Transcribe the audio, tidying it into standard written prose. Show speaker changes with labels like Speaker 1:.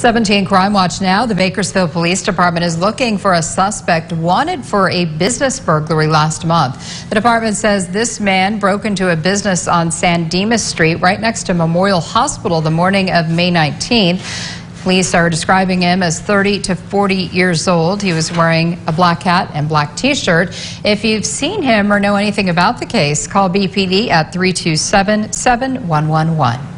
Speaker 1: 17 Crime Watch now. The Bakersfield Police Department is looking for a suspect wanted for a business burglary last month. The department says this man broke into a business on San Dimas Street right next to Memorial Hospital the morning of May 19th. Police are describing him as 30 to 40 years old. He was wearing a black hat and black t-shirt. If you've seen him or know anything about the case, call BPD at 327-7111.